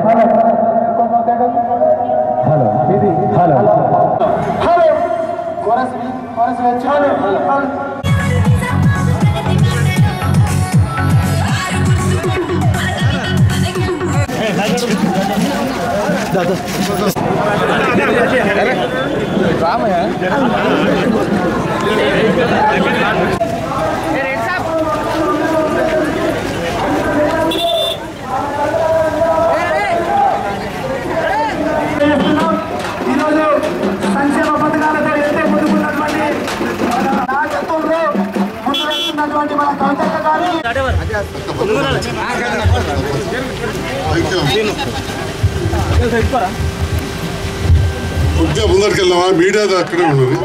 సంక్షేమ పథకాలతో ఎంతో ముందుకున్నటువంటి నాయకత్వంలో ముందు వెళ్తున్నటువంటి మన కవితక్క గారి ముందరికెళ్దామా మీడియా అక్కడే ఉన్నది.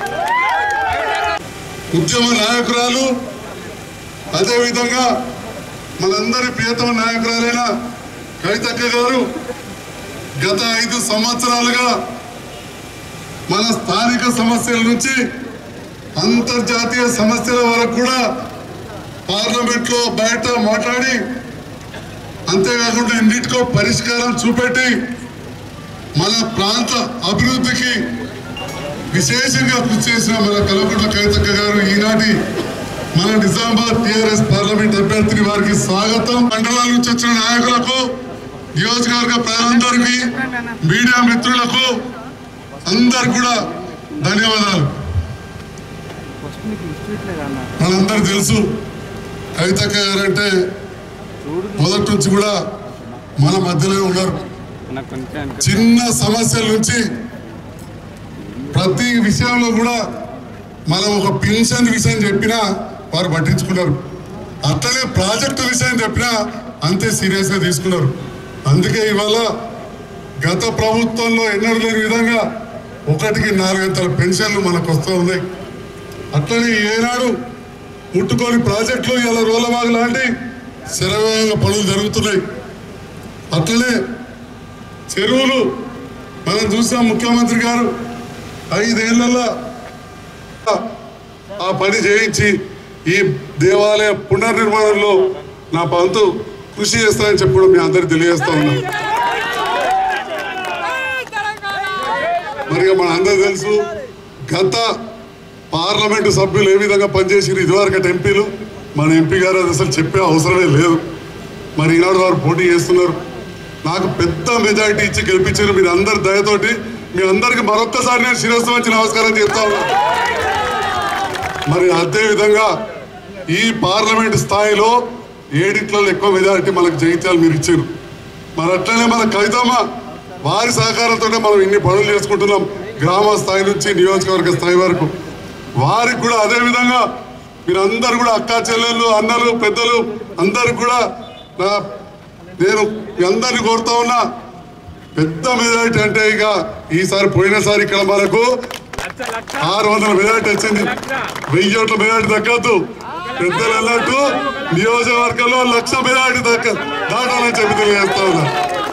ఉద్యమ నాయకురాలు అదేవిధంగా మనందరి ప్రియతమ నాయకురాలైన కవితక్క గారు గత 5 సంవత్సరాలుగా మన స్థానిక సమస్యల నుంచి అంతర్జాతీయ సమస్యల వరకు కూడా పార్లమెంట్లో బయట మాట్లాడి అంతేకాకుండా ఎన్నిటికో పరిష్కారం చూపెట్టి మన ప్రాంత అభివృద్ధికి విశేషంగా కృషి చేసిన మన కల్వకుంట్ల కవితక్క గారు ఈనాటి మన నిజామాబాద్ టీఆర్ఎస్ పార్లమెంట్ అభ్యర్థిని వారికి స్వాగతం. మండలాల నుంచి వచ్చిన నాయకులకు, నియోజకవర్గ ప్రజలందరికీ, మీడియా మిత్రులకు అందరు కూడా ధన్యవాదాలు. మనందరూ తెలుసు కవితక్క గారు అంటే మొదటి నుంచి కూడా మన మధ్యలో ఉన్నారు. చిన్న సమస్యల నుంచి ప్రతి విషయంలో కూడా మనం ఒక పెన్షన్ విషయం చెప్పినా వారు పట్టించుకున్నారు. అట్లనే ప్రాజెక్టు విషయం చెప్పినా అంతే సీరియస్గా తీసుకున్నారు. అందుకే ఇవాళ గత ప్రభుత్వంలో ఎన్నడూ లేని విధంగా 1కి 4 గంటల పెన్షన్లు మనకు వస్తూ ఉన్నాయి. అట్లనే ఏనాడు ముట్టుకొని ప్రాజెక్టులు ఇలా రోలబాగ్ లాంటి శరవేగంగా పనులు జరుగుతున్నాయి. అట్లనే చెరువులు మనం చూసాం. ముఖ్యమంత్రి గారు 5 ఏళ్లలో ఆ పని చేయించి ఈ దేవాలయ పునర్నిర్మాణంలో నా వంతు కృషి చేస్తానని చెప్పడం మీ అందరికి తెలియజేస్తా ఉన్నా. మరి మన అందరూ తెలుసు గత పార్లమెంటు సభ్యులు ఏ విధంగా పనిచేసారు. ఇదివరకటి ఎంపీలు మన ఎంపీ గారు అది అసలు చెప్పే అవసరమే లేదు. మరి ఈనాడు వారు పోటీ చేస్తున్నారు. నాకు పెద్ద మెజారిటీ ఇచ్చి గెలిపించారు. మీరు అందరి దయతోటి మీ అందరికి మరొక్కసారి నేను శిరస్సు వచ్చి నమస్కారం చెప్తా ఉన్నా. మరి అదేవిధంగా ఈ పార్లమెంట్ స్థాయిలో 7 ఎక్కువ మెజారిటీ మనకు జయించాలి మీరు ఇచ్చారు. మరి అట్లనే మన కవితమ్మ వారి సహకారంతో మనం ఇన్ని పనులు చేసుకుంటున్నాం. గ్రామ స్థాయి నుంచి నియోజకవర్గ స్థాయి వరకు వారికి కూడా అదేవిధంగా మీరందరూ కూడా అక్కా చెల్లెళ్ళు, అన్నలు, పెద్దలు అందరికి కూడా నేను మీ అందరినీ కోరుతా ఉన్నా. పెద్ద మెజారిటీ అంటే ఇక ఈసారి పోయినసారి ఇక్కడ మనకు 600 మెజారిటీ వచ్చింది. 1000 ఓట్ల మెజారిటీ దక్కద్దు. పెద్దలు అన్నట్టు నియోజకవర్గంలో 1,00,000 మెజారిటీ దాటాలని చెప్పి తెలియజేస్తా ఉన్నా.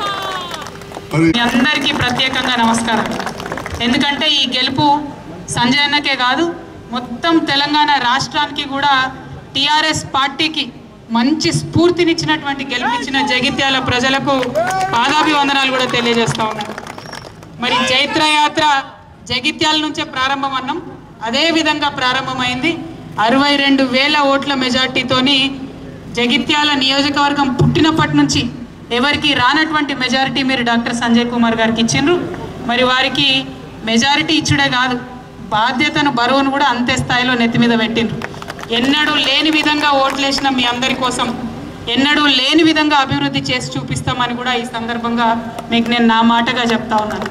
అందరికీ ప్రత్యేకంగా నమస్కారం. ఎందుకంటే ఈ గెలుపు సంజయ్ అన్నకే కాదు మొత్తం తెలంగాణ రాష్ట్రానికి కూడా టీఆర్ఎస్ పార్టీకి మంచి స్ఫూర్తినిచ్చినటువంటి గెలిపించిన జగిత్యాల ప్రజలకు పాదాభివందనాలు కూడా తెలియజేస్తా ఉన్నాను. మరి చైత్రయాత్ర జగిత్యాల నుంచే ప్రారంభం అన్నాం. అదే విధంగా ప్రారంభమైంది. 62,000 ఓట్ల మెజార్టీతోని జగిత్యాల నియోజకవర్గం పుట్టినప్పటి నుంచి ఎవరికి రానటువంటి మెజారిటీ మీరు డాక్టర్ సంజయ్ కుమార్ గారికి ఇచ్చిండ్రు. మరి వారికి మెజారిటీ ఇచ్చుడే కాదు బాధ్యతను బరువును కూడా అంతే స్థాయిలో నెత్తి మీద పెట్టిండ్రు. ఎన్నడూ లేని విధంగా ఓట్లేసిన మీ అందరి కోసం ఎన్నడూ లేని విధంగా అభివృద్ధి చేసి చూపిస్తామని కూడా ఈ సందర్భంగా మీకు నేను నా మాటగా చెప్తా ఉన్నాను.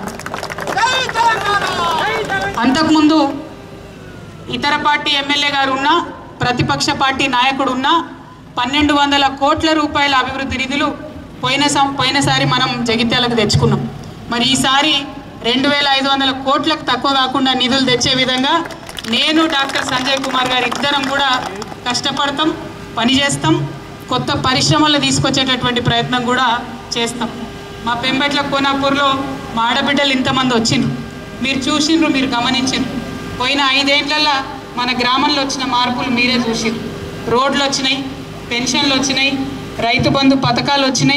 అంతకుముందు ఇతర పార్టీ ఎమ్మెల్యే గారు ఉన్నా, ప్రతిపక్ష పార్టీ నాయకుడు ఉన్నా 1,200 కోట్ల రూపాయల అభివృద్ధి నిధులు పోయినసారి మనం జగిత్యాలకు తెచ్చుకున్నాం. మరి ఈసారి 2,500 కోట్లకు తక్కువ కాకుండా నిధులు తెచ్చే విధంగా నేను డాక్టర్ సంజయ్ కుమార్ గారు ఇద్దరం కూడా కష్టపడతాం, పనిచేస్తాం, కొత్త పరిశ్రమలు తీసుకొచ్చేటటువంటి ప్రయత్నం కూడా చేస్తాం. మా పెంబెట్ల కోనాపూర్లో మా ఆడబిడ్డలు ఇంతమంది వచ్చిండ్రు. మీరు చూసిండ్రు, మీరు గమనించిండ్రు. పోయిన 5 ఏళ్లలో మన గ్రామంలో వచ్చిన మార్పులు మీరే చూసిండ్రు. రోడ్లు వచ్చినాయి, పెన్షన్లు వచ్చినాయి, రైతు బంధు పథకాలు వచ్చినాయి,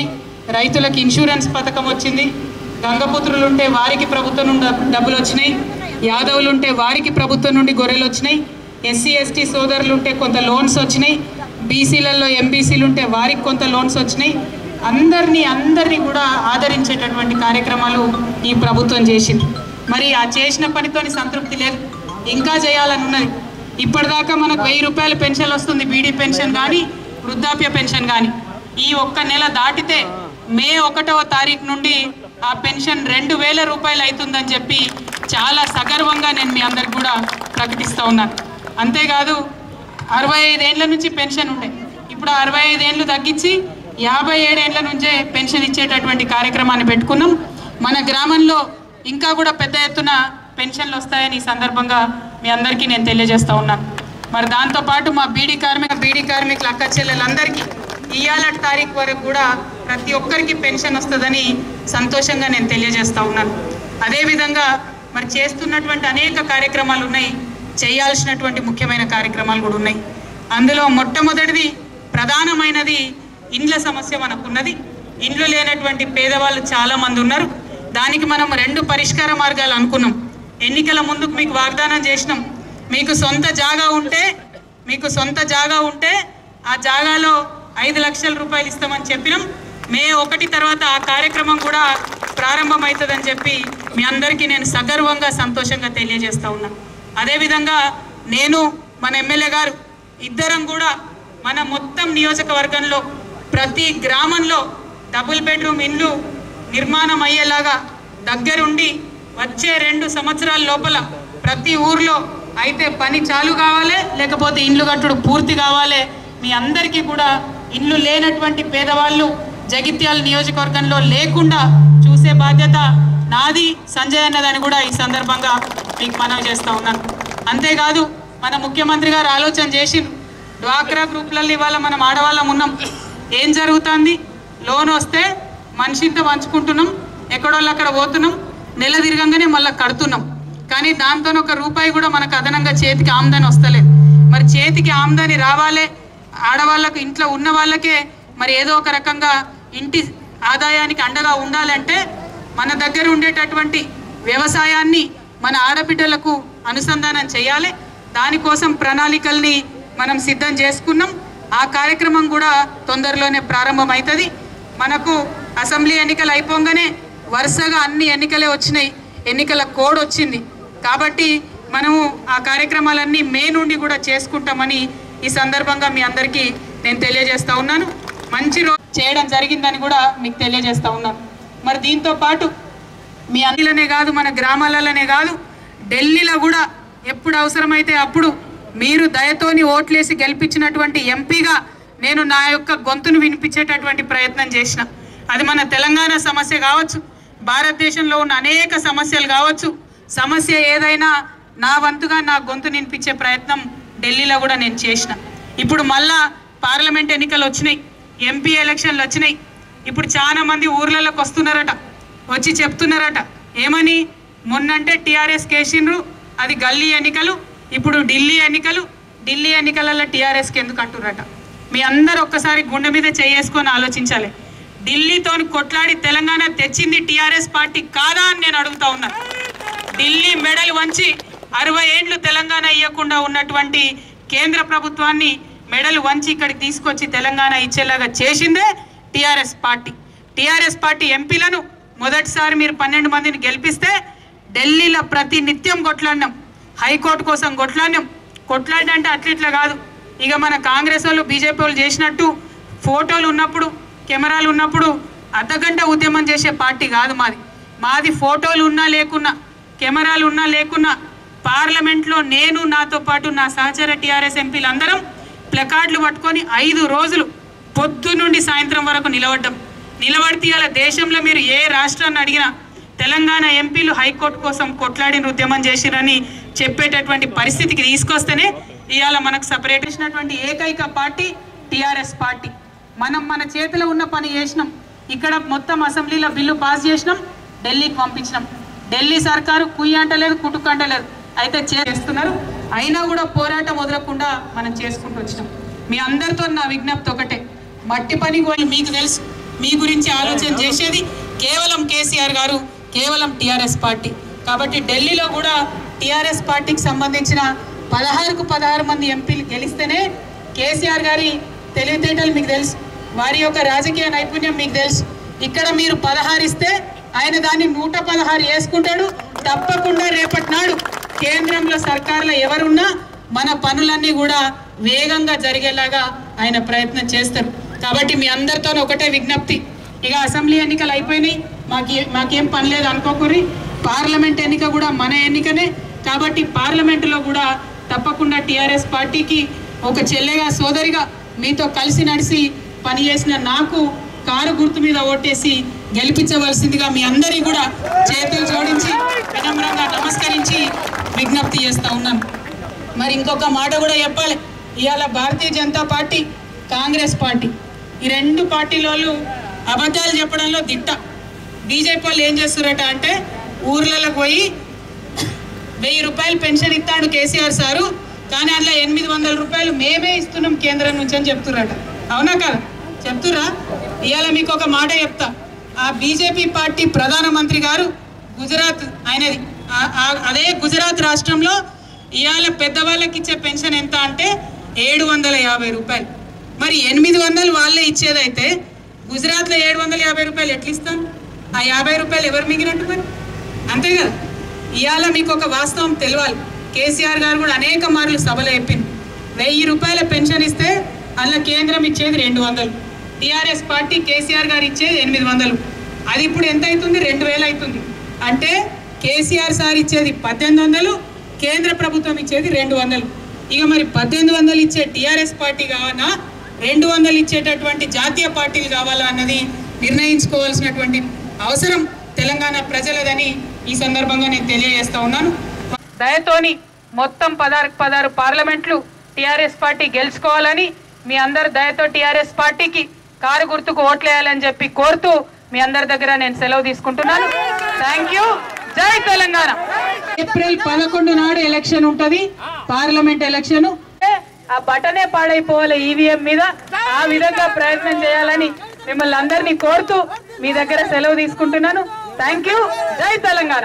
రైతులకు ఇన్సూరెన్స్ పథకం వచ్చింది, గంగపుత్రులు ఉంటే వారికి ప్రభుత్వం నుండి డబ్బులు వచ్చినాయి, యాదవులు ఉంటే వారికి ప్రభుత్వం నుండి గొర్రెలు వచ్చినాయి, ఎస్సీ ఎస్టీ సోదరులు ఉంటే కొంత లోన్స్ వచ్చినాయి, బీసీలలో ఎంబీసీలు ఉంటే వారికి కొంత లోన్స్ వచ్చినాయి. అందరినీ కూడా ఆదరించేటటువంటి కార్యక్రమాలు ఈ ప్రభుత్వం చేసింది. మరి ఆ చేసిన పనితోని సంతృప్తి లేదు, ఇంకా చేయాలని ఉన్నది. ఇప్పటిదాకా మనకు 1000 రూపాయల పెన్షన్ వస్తుంది, బీడీ పెన్షన్ కానీ వృద్ధాప్య పెన్షన్ కానీ. ఈ ఒక్క నెల దాటితే మే 1వ తారీఖు నుండి ఆ పెన్షన్ 2000 రూపాయలు అవుతుందని చెప్పి చాలా సగర్వంగా నేను మీ అందరికి కూడా ప్రకటిస్తూ ఉన్నాను. అంతేకాదు 65 ఏళ్ళ నుంచి పెన్షన్ ఉండే, ఇప్పుడు 65 ఏళ్ళు తగ్గించి 57 ఏళ్ళ నుంచే పెన్షన్ ఇచ్చేటటువంటి కార్యక్రమాన్ని పెట్టుకున్నాం. మన గ్రామంలో ఇంకా కూడా పెద్ద ఎత్తున పెన్షన్లు వస్తాయని ఈ సందర్భంగా మీ అందరికీ నేను తెలియజేస్తూ ఉన్నాను. మరి దాంతోపాటు మా బీడీ కార్మికుల అక్క చెల్లెలందరికీ ఇవాళ తారీఖు వరకు కూడా ప్రతి ఒక్కరికి పెన్షన్ వస్తుందని సంతోషంగా నేను తెలియజేస్తూ ఉన్నాను. అదేవిధంగా మరి చేస్తున్నటువంటి అనేక కార్యక్రమాలు ఉన్నాయి, చేయాల్సినటువంటి ముఖ్యమైన కార్యక్రమాలు కూడా ఉన్నాయి. అందులో మొట్టమొదటిది ప్రధానమైనది ఇండ్ల సమస్య మనకున్నది. ఇండ్లు లేనటువంటి పేదవాళ్ళు చాలామంది ఉన్నారు. దానికి మనం 2 పరిష్కార మార్గాలు అనుకున్నాం. ఎన్నికల ముందుకు మీకు వాగ్దానం చేసినాం, మీకు సొంత జాగా ఉంటే ఆ జాగాలో 5 లక్షల రూపాయలు ఇస్తామని చెప్పినాం. మే 1 తర్వాత ఆ కార్యక్రమం కూడా ప్రారంభమవుతుందని చెప్పి మీ అందరికీ నేను సగర్వంగా సంతోషంగా తెలియజేస్తూ ఉన్నాను. అదేవిధంగా నేను మన ఎమ్మెల్యే గారు ఇద్దరం కూడా మన మొత్తం నియోజకవర్గంలో ప్రతి గ్రామంలో డబుల్ బెడ్రూమ్ ఇండ్లు నిర్మాణం అయ్యేలాగా దగ్గరుండి వచ్చే 2 సంవత్సరాల లోపల ప్రతి ఊర్లో అయితే పని చాలు కావాలి, లేకపోతే ఇండ్లు కట్టుడు పూర్తి కావాలి. మీ అందరికీ కూడా ఇండ్లు లేనటువంటి పేదవాళ్ళు జగిత్యాల నియోజకవర్గంలో లేకుండా చూసే బాధ్యత నాది, సంజయ్ అన్నదని కూడా ఈ సందర్భంగా మీకు మనవి చేస్తూ ఉన్నాను. అంతేకాదు మన ముఖ్యమంత్రి గారు ఆలోచన చేసి డ్వాక్రా గ్రూప్లలో ఇవాళ మనం ఆడవాళ్ళం ఉన్నాం. ఏం జరుగుతుంది? లోన్ వస్తే మనిషింత పంచుకుంటున్నాం, ఎక్కడోళ్ళు అక్కడ పోతున్నాం, నెల తిరగంగానే మళ్ళీ కడుతున్నాం. కానీ దాంతో ఒక రూపాయి కూడా మనకు అదనంగా చేతికి ఆమ్దాని వస్తలేదు. మరి చేతికి ఆమ్దాని రావాలి, ఆడవాళ్ళకు ఇంట్లో ఉన్న వాళ్ళకే మరి ఏదో ఒక రకంగా ఇంటి ఆదాయానికి అండగా ఉండాలంటే మన దగ్గర ఉండేటటువంటి వ్యవసాయాన్ని మన ఆడబిడ్డలకు అనుసంధానం చేయాలి. దానికోసం ప్రణాళికల్ని మనం సిద్ధం చేసుకున్నాం. ఆ కార్యక్రమం కూడా తొందరలోనే ప్రారంభమవుతుంది. మనకు అసెంబ్లీ ఎన్నికలు అయిపోగానే వరుసగా అన్ని ఎన్నికలే వచ్చినాయి, ఎన్నికల కోడ్ వచ్చింది. కాబట్టి మనము ఆ కార్యక్రమాలన్నీ మే నుండి కూడా చేసుకుంటామని ఈ సందర్భంగా మీ అందరికీ నేను తెలియజేస్తూ ఉన్నాను. మంచి రోజు చేయడం జరిగిందని కూడా మీకు తెలియజేస్తూ ఉన్నాను. మరి దీంతో పాటు మీ అన్నిలనే కాదు, మన గ్రామాలలోనే కాదు, ఢిల్లీలో కూడా ఎప్పుడు అవసరమైతే అప్పుడు మీరు దయతోని ఓట్లేసి గెలిపించినటువంటి ఎంపీగా నేను నా యొక్క గొంతును వినిపించేటటువంటి ప్రయత్నం చేసిన. అది మన తెలంగాణ సమస్య కావచ్చు, భారతదేశంలో ఉన్న అనేక సమస్యలు కావచ్చు, సమస్య ఏదైనా నా వంతుగా నా గొంతు వినిపించే ప్రయత్నం ఢిల్లీలో కూడా నేను చేసిన. ఇప్పుడు మళ్ళా పార్లమెంట్ ఎన్నికలు వచ్చినాయి, ఎంపీ ఎలక్షన్లు వచ్చినాయి. ఇప్పుడు చాలా మంది ఊర్లలోకి వస్తున్నారట, వచ్చి చెప్తున్నారట ఏమని, మొన్నంటే టీఆర్ఎస్ కేసిండ్రు, అది గల్లీ ఎన్నికలు, ఇప్పుడు ఢిల్లీ ఎన్నికలు, ఢిల్లీ ఎన్నికలలో టీఆర్ఎస్కి ఎందుకు అంటున్నారట. మీ అందరూ ఒక్కసారి గుండె మీద చేసుకొని ఆలోచించాలి. ఢిల్లీతో కొట్లాడి తెలంగాణ తెచ్చింది టీఆర్ఎస్ పార్టీ కాదా అని నేను అడుగుతా ఉన్నాను. ఢిల్లీ మెడలు వంచి 60 ఏళ్ళు తెలంగాణ ఇవ్వకుండా ఉన్నటువంటి కేంద్ర ప్రభుత్వాన్ని మెడలు వంచి ఇక్కడికి తీసుకొచ్చి తెలంగాణ ఇచ్చేలాగా చేసిందే టీఆర్ఎస్ పార్టీ. టీఆర్ఎస్ పార్టీ ఎంపీలను మొదటిసారి మీరు 12 మందిని గెలిపిస్తే ఢిల్లీలో ప్రతి నిత్యం కొట్లాడినాం, హైకోర్టు కోసం కొట్లాడినాం. కొట్లాడంటే అట్లిట్లా కాదు, ఇక మన కాంగ్రెస్ వాళ్ళు బీజేపీ వాళ్ళు చేసినట్టు ఫోటోలు ఉన్నప్పుడు కెమెరాలు ఉన్నప్పుడు అర్ధగంట ఉద్యమం చేసే పార్టీ కాదు మాది. మాది ఫోటోలు ఉన్నా లేకున్నా, కెమెరాలు ఉన్నా లేకున్నా పార్లమెంట్లో నేను, నాతో పాటు నా సహచర టీఆర్ఎస్ ఎంపీలు అందరం ప్లకార్డులు పట్టుకొని 5 రోజులు పొద్దు నుండి సాయంత్రం వరకు నిలబడితే ఇవాళ దేశంలో మీరు ఏ రాష్ట్రాన్ని అడిగినా తెలంగాణ ఎంపీలు హైకోర్టు కోసం కొట్లాడిన ఉద్యమం చేసిరని చెప్పేటటువంటి పరిస్థితికి తీసుకొస్తేనే ఇవాళ మనకు సపరేట్ చేసినటువంటి ఏకైక పార్టీ టీఆర్ఎస్ పార్టీ. మనం మన చేతిలో ఉన్న పని చేసినాం. ఇక్కడ మొత్తం అసెంబ్లీలో బిల్లు పాస్ చేసినాం, ఢిల్లీకి పంపించినాం. ఢిల్లీ సర్కారు కుయ్యి అంటలేదు, కుటుకు అంటలేదు, అయితే చేస్తున్నారు. అయినా కూడా పోరాటం వదలకుండా మనం చేసుకుంటూ వచ్చినాం. మీ అందరితో నా విజ్ఞప్తి ఒకటే, మట్టి పని మీకు తెలుసు, మీ గురించి ఆలోచన చేసేది కేవలం కేసీఆర్ గారు, కేవలం టీఆర్ఎస్ పార్టీ. కాబట్టి ఢిల్లీలో కూడా టీఆర్ఎస్ పార్టీకి సంబంధించిన 16కు 16 మంది ఎంపీలు గెలిస్తేనే కేసీఆర్ గారి తెలివితేటలు మీకు తెలుసు, వారి యొక్క రాజకీయ నైపుణ్యం మీకు తెలుసు. ఇక్కడ మీరు 16 ఇస్తే ఆయన దాన్ని 116 వేసుకుంటాడు. తప్పకుండా రేపటి నాడు కేంద్రంలో సర్కార్లో ఎవరున్నా మన పనులన్నీ కూడా వేగంగా జరిగేలాగా ఆయన ప్రయత్నం చేస్తారు. కాబట్టి మీ అందరితో ఒకటే విజ్ఞప్తి, ఇక అసెంబ్లీ ఎన్నికలు అయిపోయినాయి, మాకేం పని లేదు అనుకోకూరి. పార్లమెంట్ ఎన్నిక కూడా మన ఎన్నికనే. కాబట్టి పార్లమెంటులో కూడా తప్పకుండా టీఆర్ఎస్ పార్టీకి ఒక చెల్లెగా, సోదరిగా మీతో కలిసి నడిచి పనిచేసిన నాకు కారు గుర్తు మీద ఓటేసి గెలిపించవలసిందిగా మీ అందరికీ కూడా చేతులు జోడించి వినమ్రంగా నమస్కరించి విజ్ఞప్తి చేస్తూ ఉన్నాను. మరి ఇంకొక మాట కూడా చెప్పాలి, ఇవాళ భారతీయ జనతా పార్టీ, కాంగ్రెస్ పార్టీ, ఈ రెండు పార్టీలోళ్ళు అబద్ధాలు చెప్పడంలో దిట్ట. బీజేపీ వాళ్ళు ఏం చేస్తారట అంటే, ఊర్లకు పోయి 1000 రూపాయలు పెన్షన్ ఇస్తాడు కేసీఆర్ సారు, కానీ అందులో 800 రూపాయలు మేమే ఇస్తున్నాం కేంద్రం నుంచి అని చెప్తుర్రట. అవునా కదా? చెప్తురా? ఇవాళ మీకు ఒక మాట చెప్తా, ఆ బీజేపీ పార్టీ ప్రధానమంత్రి గారు గుజరాత్ ఆయనది, అదే గుజరాత్ రాష్ట్రంలో ఇవాళ పెద్దవాళ్ళకి ఇచ్చే పెన్షన్ ఎంత అంటే 750 రూపాయలు. మరి 800 వాళ్ళే ఇచ్చేదైతే గుజరాత్లో 750 రూపాయలు ఎట్లా ఇస్తాం? ఆ 50 రూపాయలు ఎవరు మిగిలినట్టు మరి? అంతే కదా? ఇవాళ మీకు ఒక వాస్తవం తెలియాలి, కేసీఆర్ గారు కూడా అనేక మార్లు సభలో చెప్పింది, 1000 రూపాయల పెన్షన్ ఇస్తే అందులో కేంద్రం ఇచ్చేది 200, టీఆర్ఎస్ పార్టీ కేసీఆర్ గారు ఇచ్చేది 800. అది ఇప్పుడు ఎంత అవుతుంది? 2000 అవుతుంది. అంటే కేసీఆర్ సార్ ఇచ్చేది 1800, కేంద్ర ప్రభుత్వం ఇచ్చేది 200. ఇక మరి 1800 ఇచ్చే టీఆర్ఎస్ పార్టీ కావాలా, 200 ఇచ్చేటటువంటి జాతీయ పార్టీలు కావాలా అన్నది నిర్ణయించుకోవాల్సినటువంటి అవసరం తెలంగాణ ప్రజలదని ఈ సందర్భంగా నేను తెలియజేస్తా ఉన్నాను. దయతోని మొత్తం 16 పార్లమెంట్లు టీఆర్ఎస్ పార్టీ గెలుచుకోవాలని, మీ అందరు దయతో టీఆర్ఎస్ పార్టీకి కారు గుర్తుకు ఓట్లేయాలని చెప్పి కోరుతూ మీ అందరి దగ్గర నేను సెలవు తీసుకుంటున్నాను. Thank you. Jai Telangana. April 11 నాడు ఎలక్షన్ ఉంటుంది, పార్లమెంట్ ఎలక్షన్. ఆ బటనే పాడైపోవాలి ఈవీఎం మీద, ఆ విధంగా ప్రయత్నం చేయాలని మిమ్మల్ని అందరినీ కోరుతూ మీ దగ్గర సెలవు తీసుకుంటున్నాను. Thank you. జై తెలంగాణ.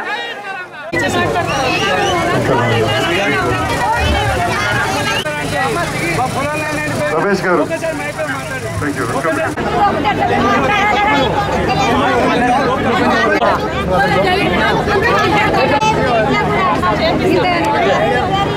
రమేష్ గారు, థ్యాంక్ యూ.